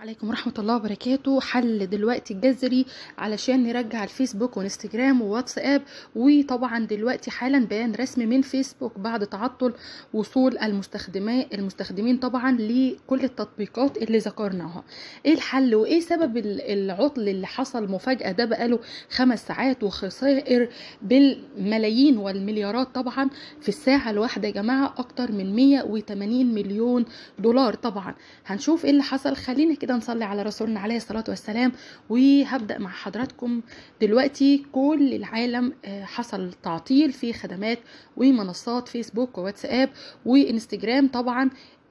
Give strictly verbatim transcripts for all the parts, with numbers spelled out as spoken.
عليكم ورحمة الله وبركاته. حل دلوقتي جذري علشان نرجع الفيسبوك وانستجرام وواتساب. وطبعا دلوقتي حالا بيان رسمي من فيسبوك بعد تعطل وصول المستخدمين المستخدمين طبعا لكل التطبيقات اللي ذكرناها. ايه الحل وايه سبب العطل اللي حصل مفاجأة ده بقاله خمس ساعات وخسائر بالملايين والمليارات طبعا في الساعة الواحدة يا جماعة، اكتر من مية وتمانين مليون دولار. طبعا هنشوف ايه اللي حصل. خلينا كده نصلي على رسولنا عليه الصلاة والسلام. وهبدأ مع حضراتكم دلوقتي. كل العالم حصل تعطيل في خدمات ومنصات فيسبوك وواتساب وانستجرام طبعا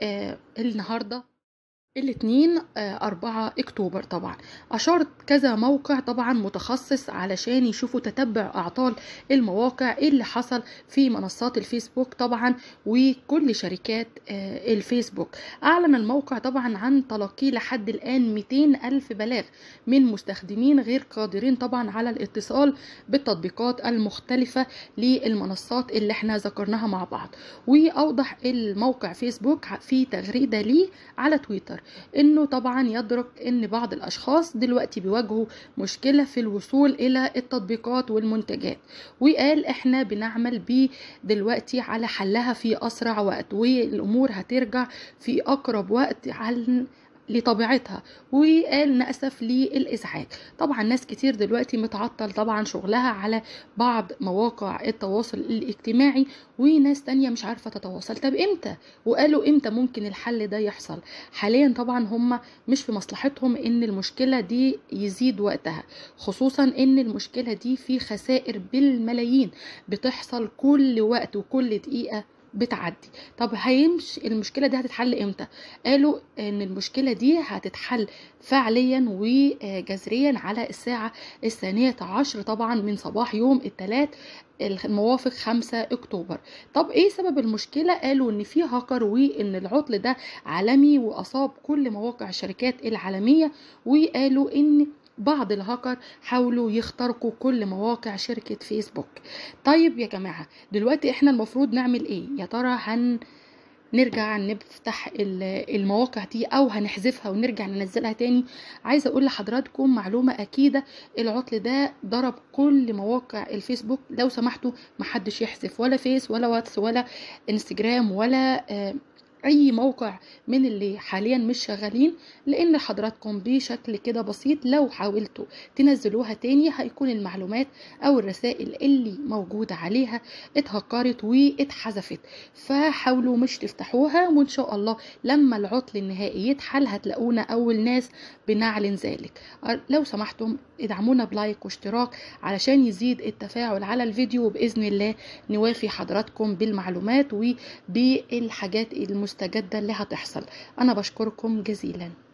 النهارده الاثنين أربعة اكتوبر. طبعا اشارت كذا موقع طبعا متخصص علشان يشوفوا تتبع اعطال المواقع اللي حصل في منصات الفيسبوك طبعا وكل شركات الفيسبوك. اعلن الموقع طبعا عن تلقي لحد الان مئتين الف بلاغ من مستخدمين غير قادرين طبعا على الاتصال بالتطبيقات المختلفة للمنصات اللي احنا ذكرناها مع بعض. واوضح الموقع فيسبوك في تغريدة ليه على تويتر انه طبعا يدرك ان بعض الاشخاص دلوقتي بيواجهوا مشكلة في الوصول الى التطبيقات والمنتجات، وقال احنا بنعمل بيه دلوقتي على حلها في اسرع وقت والامور هترجع في اقرب وقت على لطبيعتها. وقال نأسف للإزعاج. طبعا ناس كتير دلوقتي متعطل طبعا شغلها على بعض مواقع التواصل الاجتماعي، وناس تانية مش عارفة تتواصل. طب امتى؟ وقالوا امتى ممكن الحل ده يحصل؟ حاليا طبعا هم مش في مصلحتهم ان المشكلة دي يزيد وقتها، خصوصا ان المشكلة دي في خسائر بالملايين بتحصل كل وقت وكل دقيقة بتعدي. طب هيمشي المشكلة دي هتتحل امتى؟ قالوا ان المشكلة دي هتتحل فعليا وجذريا على الساعة الثانية عشر طبعا من صباح يوم الثلاث الموافق خمسة اكتوبر. طب ايه سبب المشكلة؟ قالوا ان في هاكر وان العطل ده عالمي واصاب كل مواقع الشركات العالمية، وقالوا ان بعض الهاكر حاولوا يخترقوا كل مواقع شركة فيسبوك. طيب يا جماعة دلوقتي احنا المفروض نعمل ايه؟ يا ترى هن نرجع نفتح المواقع دي او هنحذفها ونرجع ننزلها تاني؟ عايزة اقول لحضراتكم معلومة اكيدة، العطل ده ضرب كل مواقع الفيسبوك. لو سمحتوا محدش يحذف ولا فيس ولا واتس ولا انستجرام ولا آه اي موقع من اللي حاليا مش شغالين، لان حضراتكم بشكل كده بسيط لو حاولتوا تنزلوها تاني هيكون المعلومات او الرسائل اللي موجودة عليها اتهكرت واتحذفت. فحاولوا مش تفتحوها، وان شاء الله لما العطل النهائي يتحل هتلاقونا اول ناس بنعلن ذلك. لو سمحتم ادعمونا بلايك واشتراك علشان يزيد التفاعل على الفيديو، وباذن الله نوافي حضراتكم بالمعلومات وبالحاجات المستجدة اللي هتحصل. انا بشكركم جزيلا.